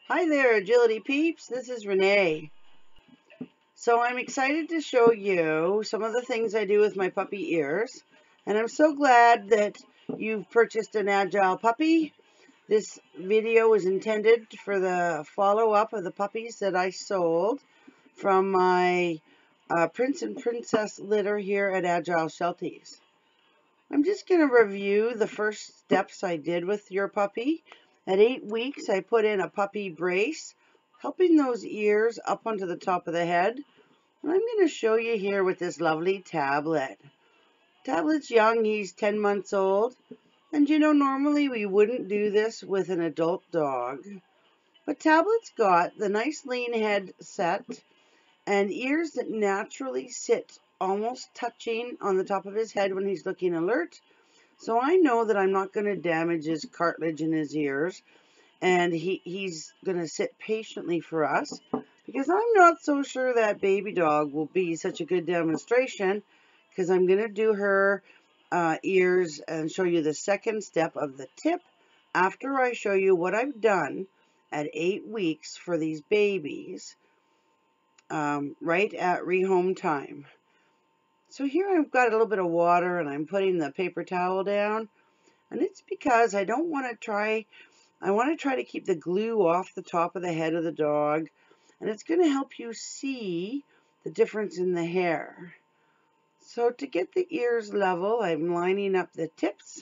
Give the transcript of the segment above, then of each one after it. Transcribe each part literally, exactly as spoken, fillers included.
Hi there, Agility peeps. This is Renee. So I'm excited to show you some of the things I do with my puppy ears. And I'm so glad that you've purchased an Agile puppy. This video is intended for the follow-up of the puppies that I sold from my uh, Prince and Princess litter here at Agile Shelties. I'm just going to review the first steps I did with your puppy. At eight weeks, I put in a puppy brace, helping those ears up onto the top of the head. And I'm going to show you here with this lovely tablet. Tablet's young, he's ten months old. And you know, normally we wouldn't do this with an adult dog. But Tablet's got the nice lean head set and ears that naturally sit almost touching on the top of his head when he's looking alert. So I know that I'm not going to damage his cartilage in his ears, and he, he's going to sit patiently for us, because I'm not so sure that baby dog will be such a good demonstration, because I'm going to do her uh, ears and show you the second step of the tip after I show you what I've done at eight weeks for these babies um, right at rehome time. So here I've got a little bit of water and I'm putting the paper towel down. And it's because I don't want to try, I want to try to keep the glue off the top of the head of the dog. And it's going to help you see the difference in the hair. So to get the ears level, I'm lining up the tips.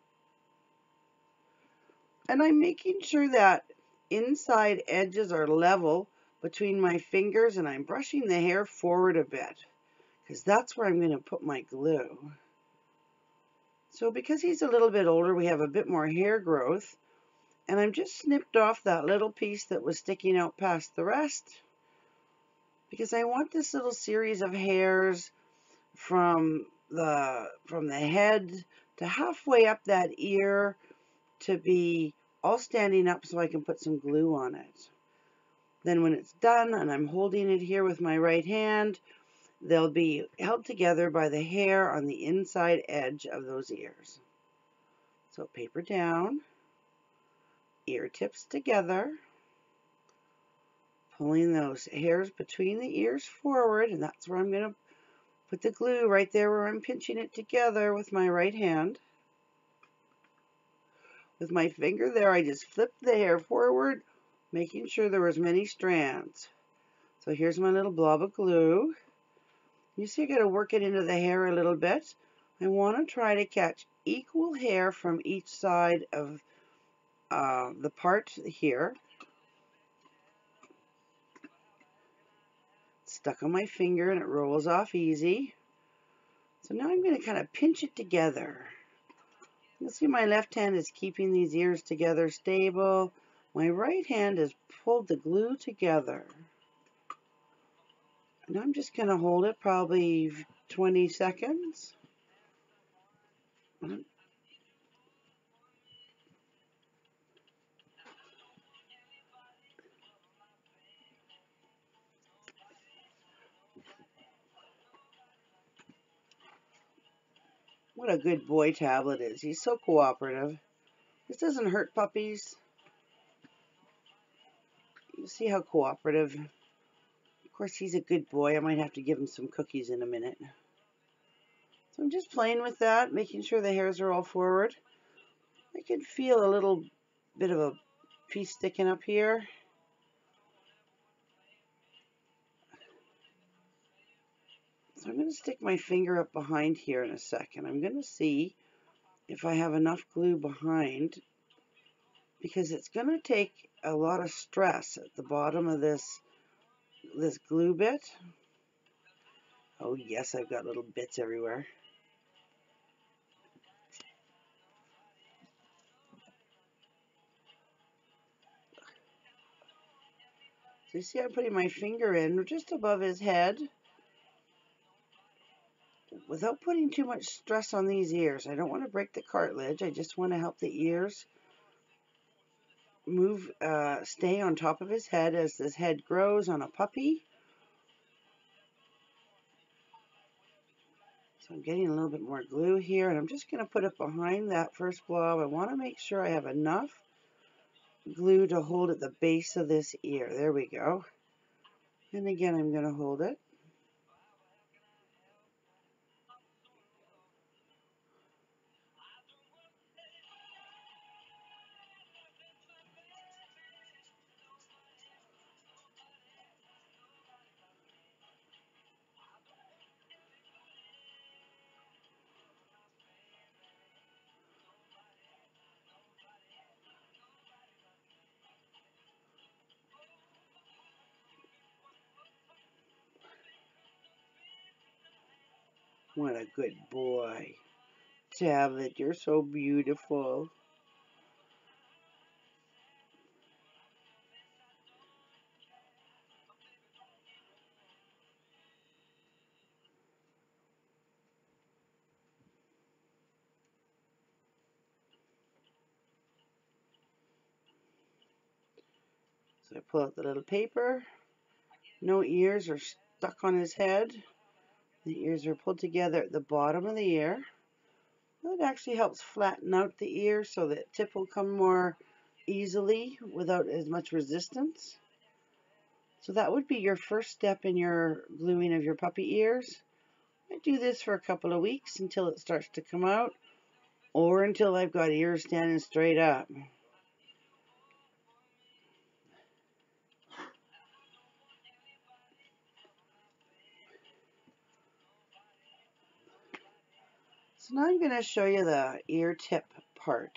And I'm making sure that inside edges are level between my fingers, and I'm brushing the hair forward a bit, because that's where I'm going to put my glue. So because he's a little bit older, we have a bit more hair growth. And I'm just snipped off that little piece that was sticking out past the rest, because I want this little series of hairs from the from the head to halfway up that ear to be all standing up so I can put some glue on it. Then when it's done and I'm holding it here with my right hand, they'll be held together by the hair on the inside edge of those ears. So paper down, ear tips together, pulling those hairs between the ears forward, and that's where I'm going to put the glue, right there where I'm pinching it together with my right hand. With my finger there, I just flipped the hair forward, making sure there was many strands. So here's my little blob of glue. You see I got to work it into the hair a little bit. I want to try to catch equal hair from each side of uh, the part here. Stuck on my finger and it rolls off easy. So now I'm going to kind of pinch it together. You'll see my left hand is keeping these ears together stable. My right hand has pulled the glue together. And I'm just going to hold it probably twenty seconds. What a good boy Tablet is. He's so cooperative. This doesn't hurt puppies. You see how cooperative. Of course, he's a good boy. I might have to give him some cookies in a minute. So I'm just playing with that, making sure the hairs are all forward. I can feel a little bit of a piece sticking up here. So I'm going to stick my finger up behind here in a second. I'm going to see if I have enough glue behind, because it's going to take a lot of stress at the bottom of this this glue bit. Oh yes, I've got little bits everywhere. So you see I'm putting my finger in just above his head without putting too much stress on these ears. I don't want to break the cartilage. I just want to help the ears move, uh, stay on top of his head as this head grows on a puppy. So I'm getting a little bit more glue here, and I'm just going to put it behind that first blob. I want to make sure I have enough glue to hold at the base of this ear. There we go. And again, I'm going to hold it. What a good boy. Tablet, you're so beautiful. So I pull out the little paper. No ears are stuck on his head. The ears are pulled together at the bottom of the ear. That actually helps flatten out the ear so that tip will come more easily without as much resistance. So that would be your first step in your gluing of your puppy ears. I do this for a couple of weeks until it starts to come out, or until I've got ears standing straight up. So now I'm going to show you the ear tip part.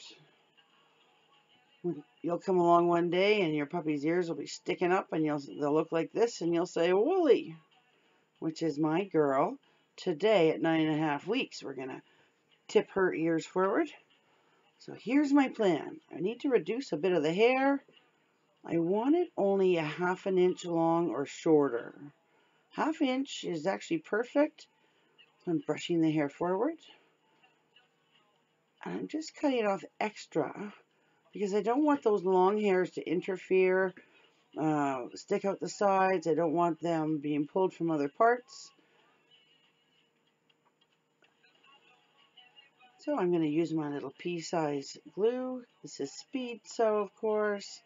You'll come along one day and your puppy's ears will be sticking up and you'll, they'll look like this, and you'll say, Wooly, which is my girl. Today at nine and a half weeks, we're going to tip her ears forward. So here's my plan. I need to reduce a bit of the hair. I want it only a half an inch long or shorter. Half inch is actually perfect. I'm brushing the hair forward. And I'm just cutting off extra because I don't want those long hairs to interfere, uh, stick out the sides. I don't want them being pulled from other parts. So I'm going to use my little pea-size glue. This is Speed Sew, of course.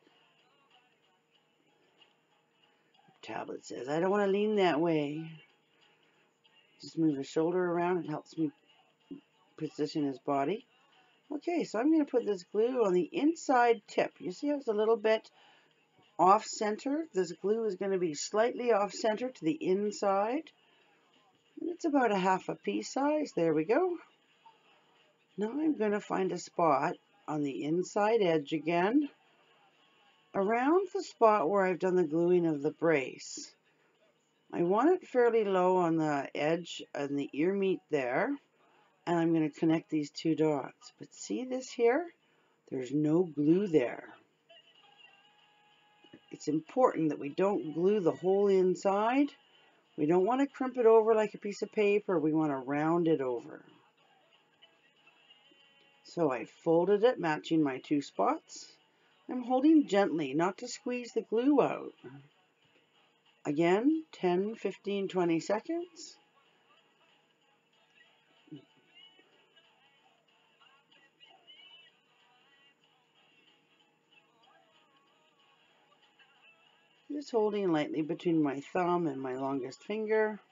Tablet says, I don't want to lean that way. Just move the shoulder around. It helps me position his body. Okay, so I'm going to put this glue on the inside tip. You see how it's a little bit off center? This glue is going to be slightly off center to the inside. And it's about a half a pea size. There we go. Now I'm going to find a spot on the inside edge again, around the spot where I've done the gluing of the brace. I want it fairly low on the edge and the ear meat there, and I'm going to connect these two dots. But see this here? There's no glue there. It's important that we don't glue the whole inside. We don't want to crimp it over like a piece of paper. We want to round it over. So I folded it, matching my two spots. I'm holding gently, not to squeeze the glue out. Again, ten, fifteen, twenty seconds. Just holding lightly between my thumb and my longest finger.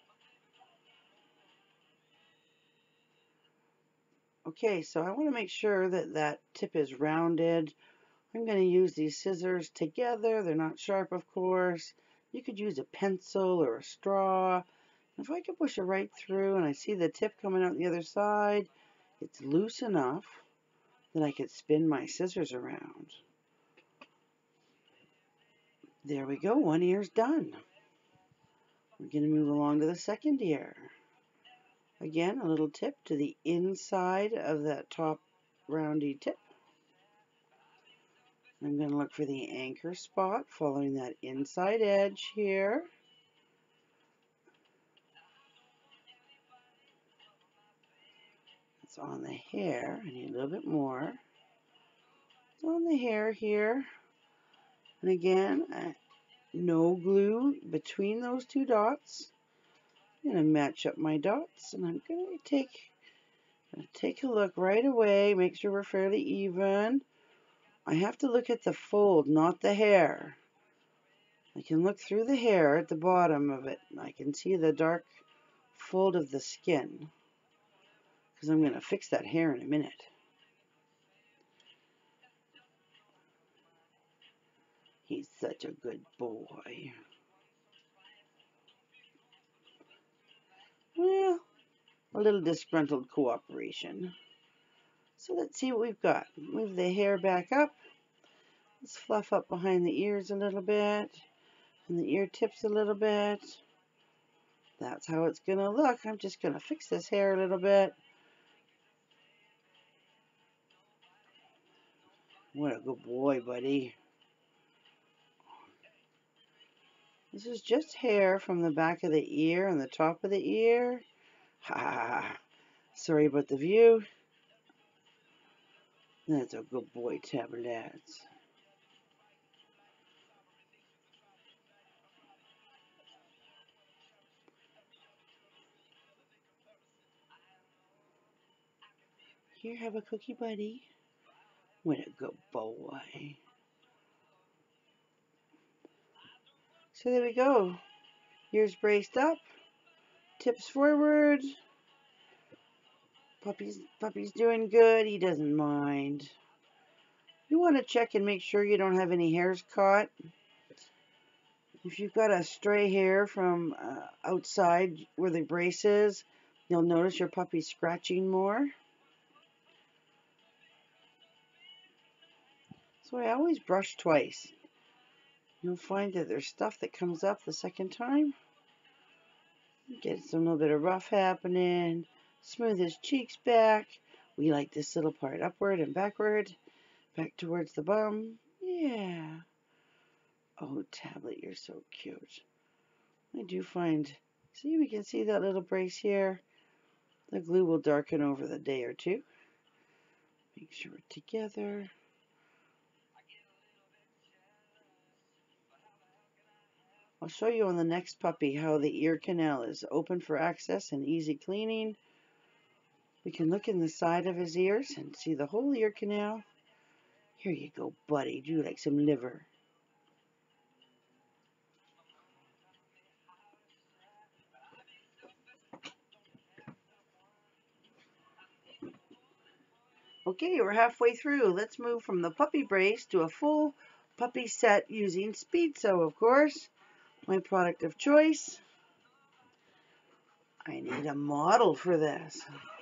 Okay, so I want to make sure that that tip is rounded. I'm going to use these scissors together. They're not sharp, of course. You could use a pencil or a straw. If I could push it right through and I see the tip coming out the other side, it's loose enough that I could spin my scissors around. There we go, one ear's done. We're going to move along to the second ear. Again, a little tip to the inside of that top roundy tip. I'm going to look for the anchor spot following that inside edge here. It's on the hair. I need a little bit more. It's on the hair here. And again, uh, no glue between those two dots. I'm going to match up my dots, and I'm going to take, take a look right away, make sure we're fairly even. I have to look at the fold, not the hair. I can look through the hair at the bottom of it. I can see the dark fold of the skin, because I'm going to fix that hair in a minute. He's such a good boy. Well, a little disgruntled cooperation. So let's see what we've got. Move the hair back up. Let's fluff up behind the ears a little bit, and the ear tips a little bit. That's how it's going to look. I'm just going to fix this hair a little bit. What a good boy, buddy. This is just hair from the back of the ear and the top of the ear. Ha ha ha. Sorry about the view. That's a good boy, tablets. Here, have a cookie, buddy. What a good boy. So there we go. Ears braced up. Tips forward. Puppy's, puppy's doing good. He doesn't mind. You want to check and make sure you don't have any hairs caught. If you've got a stray hair from uh, outside where the brace is, you'll notice your puppy scratching more. So I always brush twice. You'll find that there's stuff that comes up the second time. Get some little bit of rough happening. Smooth his cheeks back. We like this little part upward and backward. Back towards the bum. Yeah. Oh, Tablet, you're so cute. I do find, see, we can see that little brace here. The glue will darken over the day or two. Make sure we're together. I'll show you on the next puppy how the ear canal is open for access and easy cleaning. We can look in the side of his ears and see the whole ear canal. Here you go, buddy. Do you like some liver? Okay, we're halfway through. Let's move from the puppy brace to a full puppy set using Speed Sew, of course. My product of choice. I need a model for this.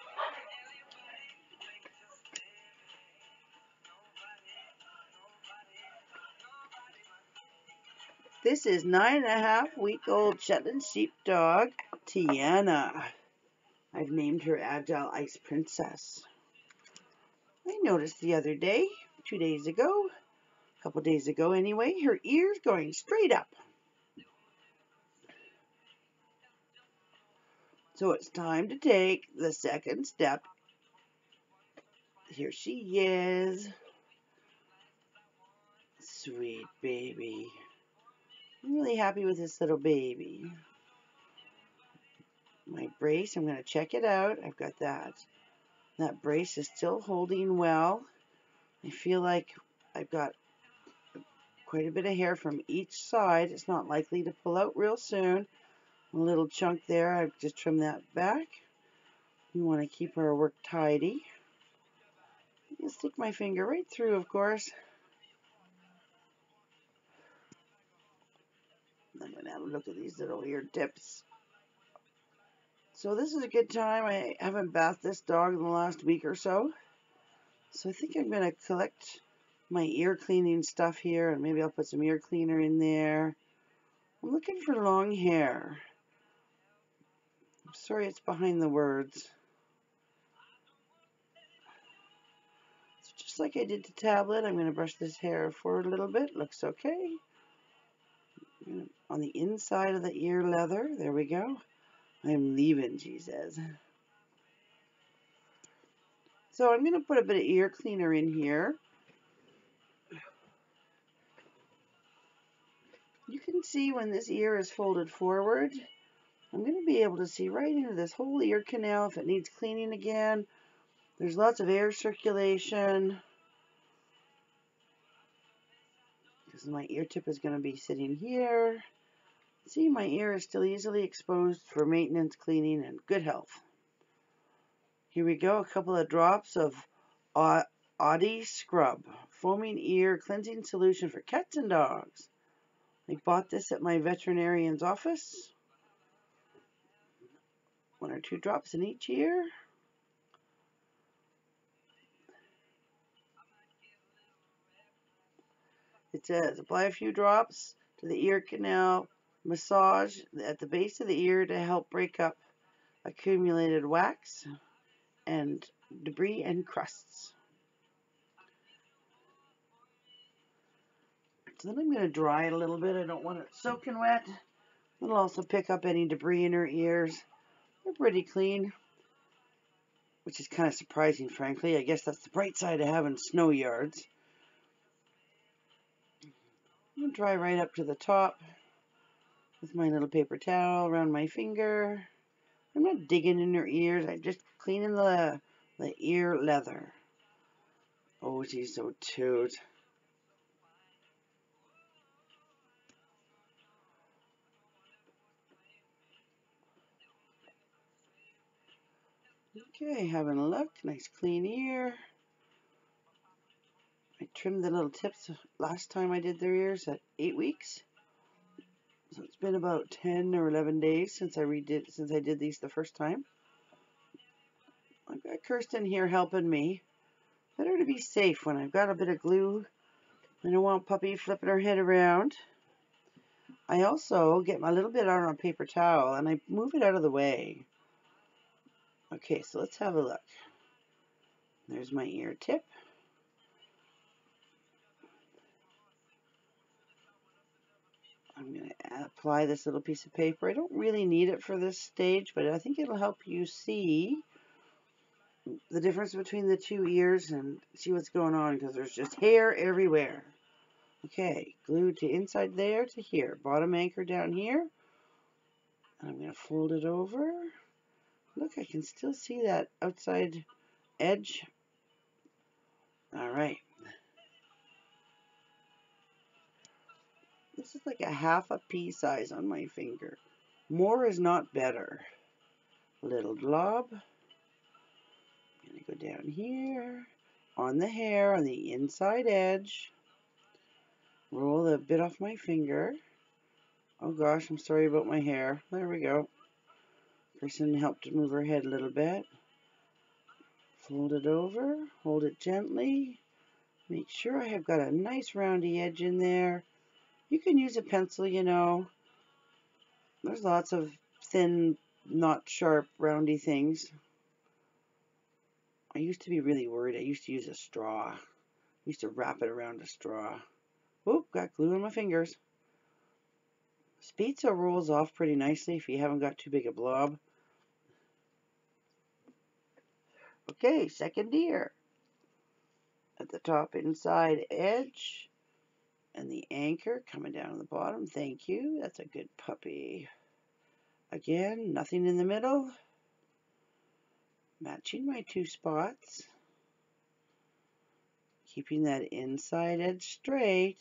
This is nine and a half week old Shetland sheepdog, Tiana. I've named her Agile Ice Princess. I noticed the other day, two days ago, a couple days ago anyway, her ears going straight up. So it's time to take the second step. Here she is. Sweet baby. I'm really happy with this little baby. My brace, I'm going to check it out. I've got that. That brace is still holding well. I feel like I've got quite a bit of hair from each side. It's not likely to pull out real soon. A little chunk there, I've just trimmed that back. You want to keep our work tidy. I'll stick my finger right through, of course. I'm going to have a look at these little ear tips. So this is a good time. I haven't bathed this dog in the last week or so. So I think I'm going to collect my ear cleaning stuff here, and maybe I'll put some ear cleaner in there. I'm looking for long hair. I'm sorry it's behind the words. So just like I did the tablet, I'm going to brush this hair forward a little bit. Looks okay. On the inside of the ear leather, there we go. I'm leaving, she says. So I'm going to put a bit of ear cleaner in here. You can see when this ear is folded forward, I'm going to be able to see right into this whole ear canal if it needs cleaning again. There's lots of air circulation. because my ear tip is going to be sitting here. See, my ear is still easily exposed for maintenance, cleaning, and good health. Here we go, a couple of drops of Audi Scrub, foaming ear cleansing solution for cats and dogs. I bought this at my veterinarian's office. One or two drops in each ear. It says, apply a few drops to the ear canal, massage at the base of the ear to help break up accumulated wax and debris and crusts. So then I'm going to dry it a little bit. I don't want it soaking wet. It'll also pick up any debris in her ears. They're pretty clean, which is kind of surprising, frankly. I guess that's the bright side of having snow yards. I'll dry right up to the top with my little paper towel around my finger. I'm not digging in her ears. I'm just cleaning the, the ear leather. Oh, she's so cute. Okay, having a look. Nice clean ear. I trimmed the little tips last time I did their ears at eight weeks. So it's been about ten or eleven days since I redid since I did these the first time. I've got Kirsten here helping me. Better to be safe when I've got a bit of glue. I don't want Puppy flipping her head around. I also get my little bit out on a paper towel and I move it out of the way. Okay, so let's have a look. There's my ear tip. I'm going to apply this little piece of paper. I don't really need it for this stage, but I think it'll help you see the difference between the two ears and see what's going on, because there's just hair everywhere. Okay, glue to inside there to here. Bottom anchor down here. And I'm going to fold it over. Look, I can still see that outside edge. All right. This is like a half a pea size on my finger. More is not better. A little glob. I'm going to go down here on the hair on the inside edge. Roll the bit off my finger. Oh gosh, I'm sorry about my hair. There we go. Kirsten helped move her head a little bit. Fold it over. Hold it gently. Make sure I have got a nice roundy edge in there. You can use a pencil, you know. There's lots of thin, not sharp, roundy things. I used to be really worried. I used to use a straw. I used to wrap it around a straw. Oop, got glue on my fingers. Spezza rolls off pretty nicely if you haven't got too big a blob. Okay, second ear. At the top inside edge. And the anchor coming down on the bottom. Thank you. That's a good puppy. Again, nothing in the middle. Matching my two spots. Keeping that inside edge straight.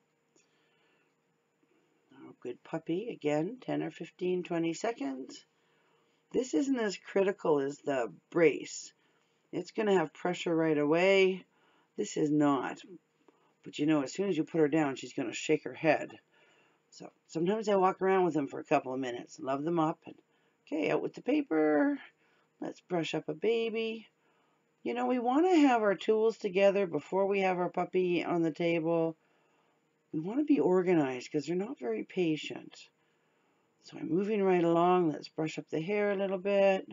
Oh, good puppy. Again, ten or fifteen, twenty seconds. This isn't as critical as the brace. It's going to have pressure right away. This is not. But you know, as soon as you put her down, she's going to shake her head. So sometimes I walk around with them for a couple of minutes, love them up. And, okay, out with the paper. Let's brush up a baby. You know, we want to have our tools together before we have our puppy on the table. We want to be organized because they're not very patient. So I'm moving right along. Let's brush up the hair a little bit.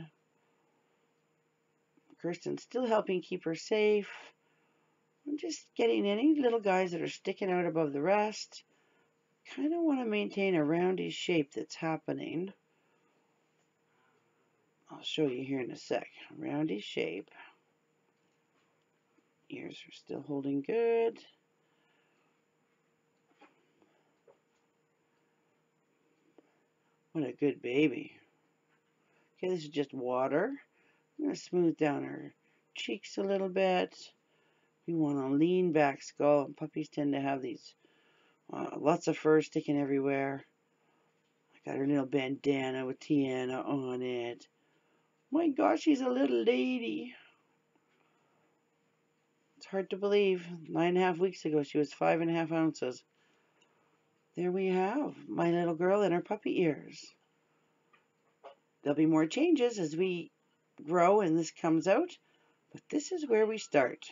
Kirsten's still helping keep her safe. I'm just getting any little guys that are sticking out above the rest. Kind of want to maintain a roundy shape that's happening. I'll show you here in a sec. Roundy shape. Ears are still holding good. What a good baby. Okay, this is just water. I'm going to smooth down her cheeks a little bit. We want a lean back skull, and puppies tend to have these Uh, lots of fur sticking everywhere. I got her little bandana with Tiana on it. My gosh, she's a little lady. It's hard to believe. Nine and a half weeks ago, she was five and a half ounces. There we have my little girl in her puppy ears. There'll be more changes as we grow and this comes out, but this is where we start.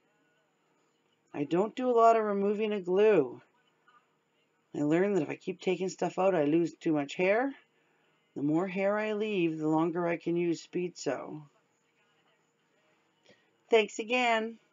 I don't do a lot of removing of glue. I learned that if I keep taking stuff out, I lose too much hair. The more hair I leave, the longer I can use Speed Sew. Thanks again.